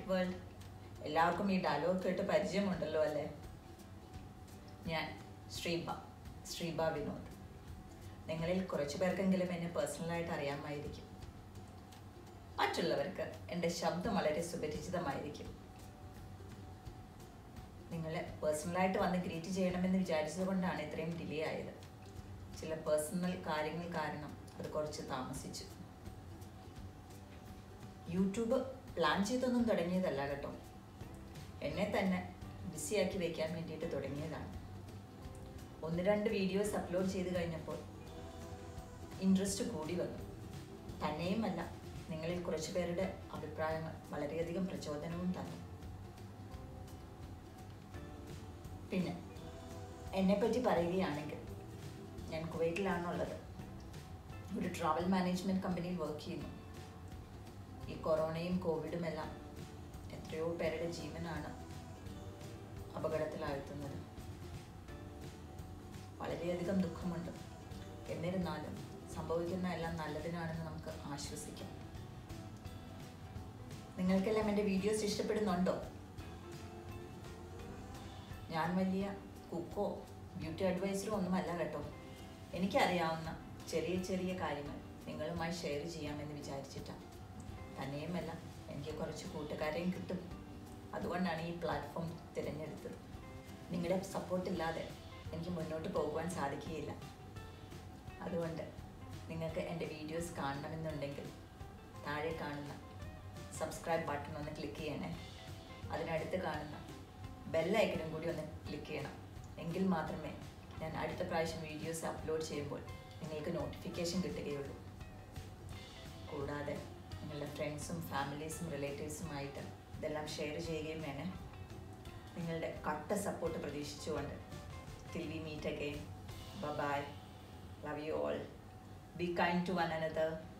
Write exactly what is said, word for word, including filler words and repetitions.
Magic world. എല്ലാവർക്കും ഈ dialogue കേട്ട് പരിചയമുണ്ടല്ലോ അല്ലേ? ഞാൻ ശ്രീബ ശ്രീബ വിനോദ്. നിങ്ങളിൽ കുറച്ചു പേർക്കെങ്കിലും എന്നെ പേഴ്സണലായിട്ട് അറിയാമായിരിക്കും. മറ്റുള്ളവർക്ക് എൻ്റെ ശബ്ദം വളരെ സുപരിചിതമായിരിക്കും. നിങ്ങളെ പേഴ്സണലായിട്ട് വന്ന് ഗ്രീറ്റ് ചെയ്യണമെന്ന് വിചാരിച്ചത് കൊണ്ടാണ് ഇത്രയും ഡിലേ ആയത്. ചില പേഴ്സണൽ കാര്യങ്ങൾ കാരണം അത് കുറച്ച് താമസിച്ചു. യൂട്യൂബ് പ്ലാൻ ചെയ്തൊന്നും തുടങ്ങിയതല്ല കേട്ടോ. എന്നെ തന്നെ ബിസിയാക്കി വയ്ക്കാൻ വേണ്ടിയിട്ട് തുടങ്ങിയതാണ്. ഒന്ന് രണ്ട് വീഡിയോസ് അപ്ലോഡ് ചെയ്ത് കഴിഞ്ഞപ്പോൾ ഇൻട്രസ്റ്റ് കൂടി വന്നു. തന്നെയുമല്ല, നിങ്ങളിൽ കുറച്ച് പേരുടെ അഭിപ്രായങ്ങൾ വളരെയധികം പ്രചോദനവും തന്നു. പിന്നെ എന്നെപ്പറ്റി പറയുകയാണെങ്കിൽ, ഞാൻ കുവൈറ്റിലാണുള്ളത്. ഒരു ട്രാവൽ മാനേജ്മെൻറ്റ് കമ്പനിയിൽ വർക്ക് ചെയ്യുന്നു. ഈ കൊറോണയും കോവിഡും എല്ലാം എത്രയോ പേരുടെ ജീവനാണ് അപകടത്തിലാഴ്ത്തുന്നത്. വളരെയധികം ദുഃഖമുണ്ട്. എന്നിരുന്നാലും സംഭവിക്കുന്ന എല്ലാം നല്ലതിനാണെന്ന് നമുക്ക് ആശ്വസിക്കാം. നിങ്ങൾക്കെല്ലാം എൻ്റെ വീഡിയോസ് ഇഷ്ടപ്പെടുന്നുണ്ടോ? ഞാൻ വലിയ കുക്കോ ബ്യൂട്ടി അഡ്വൈസറോ ഒന്നുമല്ല കേട്ടോ. എനിക്കറിയാവുന്ന ചെറിയ ചെറിയ കാര്യങ്ങൾ നിങ്ങളുമായി ഷെയർ ചെയ്യാമെന്ന് വിചാരിച്ചിട്ടാണ്. തന്നെയുമല്ല, എനിക്ക് കുറച്ച് കൂട്ടുകാരെയും കിട്ടും. അതുകൊണ്ടാണ് ഈ പ്ലാറ്റ്ഫോം തിരഞ്ഞെടുത്തത്. നിങ്ങളുടെ സപ്പോർട്ടില്ലാതെ എനിക്ക് മുന്നോട്ട് പോകുവാൻ സാധിക്കുകയില്ല. അതുകൊണ്ട് നിങ്ങൾക്ക് എൻ്റെ വീഡിയോസ് കാണണമെന്നുണ്ടെങ്കിൽ താഴെ കാണുന്ന സബ്സ്ക്രൈബ് ബട്ടൺ ഒന്ന് ക്ലിക്ക് ചെയ്യണേ. അതിനടുത്ത് കാണുന്ന ബെല്ലൈക്കനും കൂടി ഒന്ന് ക്ലിക്ക് ചെയ്യണം. എങ്കിൽ മാത്രമേ ഞാൻ അടുത്ത പ്രാവശ്യം വീഡിയോസ് അപ്ലോഡ് ചെയ്യുമ്പോൾ നിങ്ങൾക്ക് നോട്ടിഫിക്കേഷൻ കിട്ടുകയുള്ളൂ. കൂടാതെ നിങ്ങളുടെ ഫ്രണ്ട്സും ഫാമിലീസും റിലേറ്റീവ്സുമായിട്ട് ഇതെല്ലാം ഷെയർ ചെയ്യുകയും വേണേ. നിങ്ങളുടെ കട്ട സപ്പോർട്ട് പ്രതീക്ഷിച്ചുകൊണ്ട് till we meet again. Bye bye. Love you all. Be kind to one another.